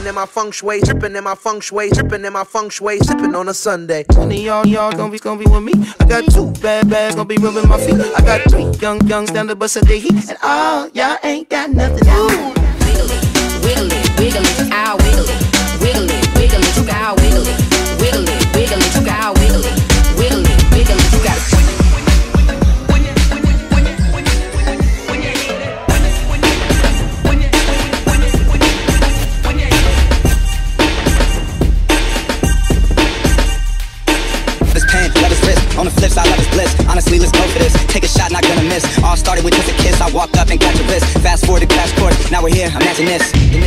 Tripping in my feng shui, tripping in my feng shui, tripping in my feng shui, sipping on a Sunday. One of y'all gonna be with me. I got 2 bad bags gonna be rubbing my feet. I got 3 young stand to bust at the heat, and all y'all ain't got nothing to do. Wiggle it, wiggle it, I'll wiggle it. Wiggle it, wiggle it, you got wiggle it. Wiggle it, wiggle it, you got wiggle it. Wiggle it, wiggle it, you got on the flip side, love is bliss. Honestly, let's go for this. Take a shot, not gonna miss. All started with just a kiss. I walked up and got your wrist. Fast forward to crash course. Now we're here. Imagine this.